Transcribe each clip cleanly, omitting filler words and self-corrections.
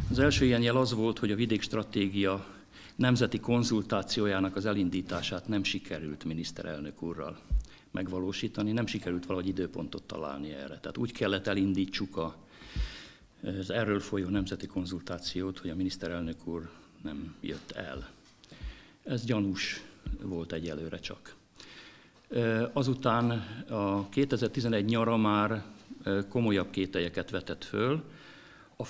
Az első ilyen jel az volt, hogy a vidékstratégia nemzeti konzultációjának az elindítását nem sikerült miniszterelnök úrral megvalósítani, nem sikerült valahogy időpontot találni erre. Tehát úgy kellett elindítsuk az erről folyó nemzeti konzultációt, hogy a miniszterelnök úr nem jött el. Ez gyanús volt egyelőre csak. Azután a 2011 nyara már komolyabb kételyeket vetett föl. A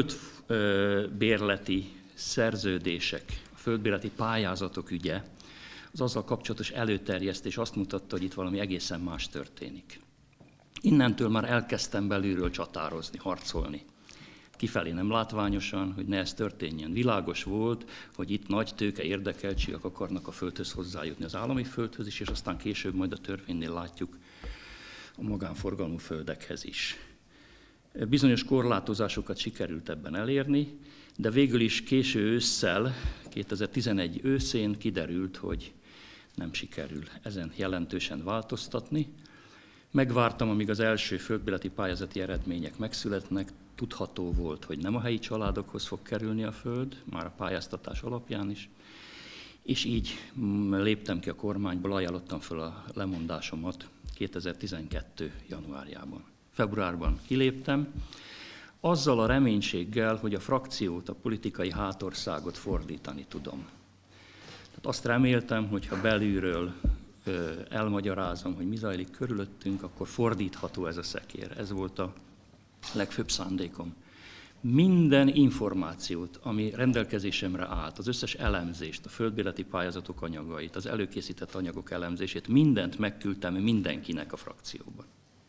földbérleti szerződések, a földbérleti pályázatok ügye, az azzal kapcsolatos előterjesztés azt mutatta, hogy itt valami egészen más történik. Innentől már elkezdtem belülről csatározni, harcolni. Kifelé nem látványosan, hogy ne ez történjen. Világos volt, hogy itt nagy tőke érdekeltségek akarnak a földhöz hozzájutni, az állami földhöz is, és aztán később majd a törvénynél látjuk a magánforgalmú földekhez is. Bizonyos korlátozásokat sikerült ebben elérni, de végül is késő ősszel, 2011 őszén kiderült, hogy nem sikerül ezen jelentősen változtatni. Megvártam, amíg az első földbérleti pályázati eredmények megszületnek, tudható volt, hogy nem a helyi családokhoz fog kerülni a föld, már a pályáztatás alapján is, és így léptem ki a kormányból, ajánlottam föl a lemondásomat 2012. januárjában. Februárban kiléptem, azzal a reménységgel, hogy a frakciót, a politikai hátországot fordítani tudom. Tehát azt reméltem, hogy ha belülről elmagyarázom, hogy mi zajlik körülöttünk, akkor fordítható ez a szekér. Ez volt a legfőbb szándékom. Minden információt, ami rendelkezésemre állt, az összes elemzést, a földbérleti pályázatok anyagait, az előkészített anyagok elemzését, mindent megküldtem mindenkinek a frakcióban.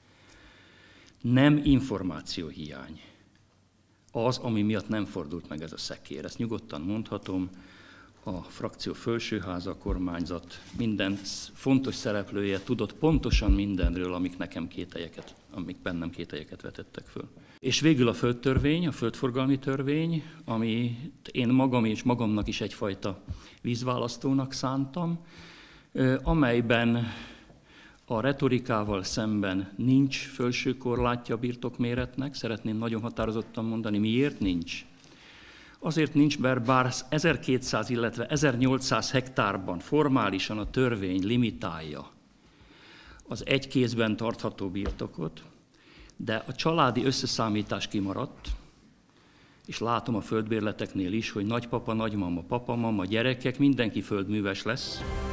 Nem információhiány az, ami miatt nem fordult meg ez a szekér. Ezt nyugodtan mondhatom, a frakció felsőháza, a kormányzat, minden fontos szereplője tudott pontosan mindenről, amik bennem kételyeket vetettek föl. És végül a földtörvény, a földforgalmi törvény, amit én magam és magamnak is egyfajta vízválasztónak szántam, amelyben a retorikával szemben nincs felső korlátja a birtokméretnek, szeretném nagyon határozottan mondani, miért nincs. Azért nincs, mert bár 1200, illetve 1800 hektárban formálisan a törvény limitálja az egy kézben tartható birtokot, de a családi összeszámítás kimaradt, és látom a földbérleteknél is, hogy nagypapa, nagymama, papamama, gyerekek, mindenki földműves lesz.